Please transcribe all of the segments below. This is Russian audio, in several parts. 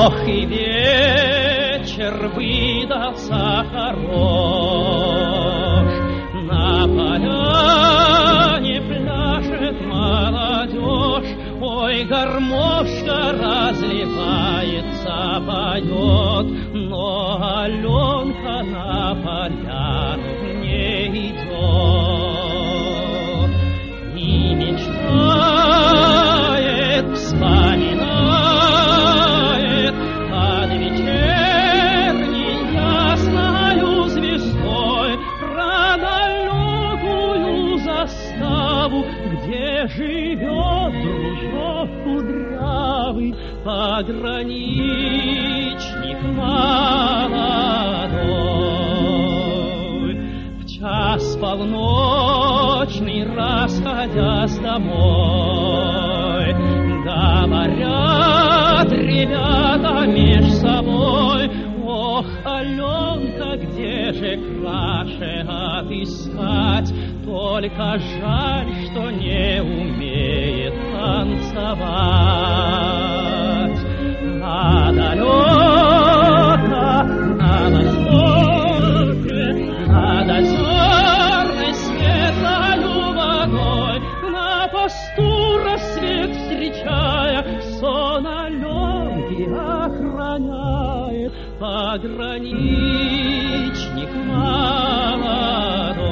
Ох, и вечер выдался хорош, на поляне пляшет молодежь, ой, гармошка разливается, поет, но Аленка на поляну не идет и мечтает, вспоминает под вечерней ясною звездой про далекую заставу, где живет дружок кудрявый, пограничник молодой. В час полночный, расходясь домой, говорят ребята меж собой: ох, Аленка, где же краше отыскать? Только жаль, что не умеет танцевать. А далеко на востоке, над озерной светлою водой, на посту рассвет встречая, сон Аленки охраняет пограничник молодой.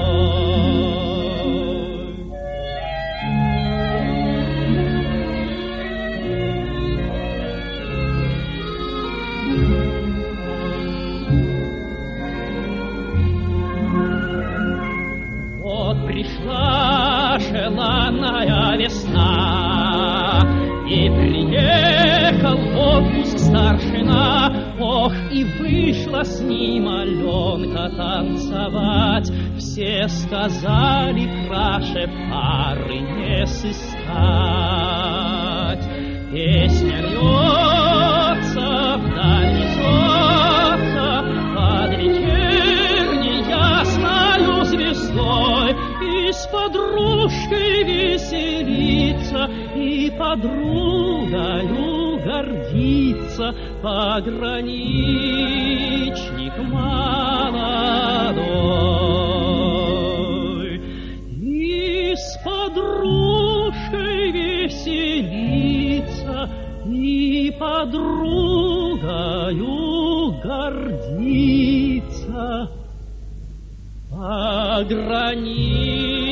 Вот пришла желанная весна, и приехал в отпуск старшина. Ох, и вышла с ним Аленка танцевать. Все сказали, краше пары не сыскать. Песня льется, вдаль несется, под вечерней ясною звездой, и с подружкой веселится, и подругою гордится пограничник молодой. И с подружкой веселится, и подругою гордится пограничник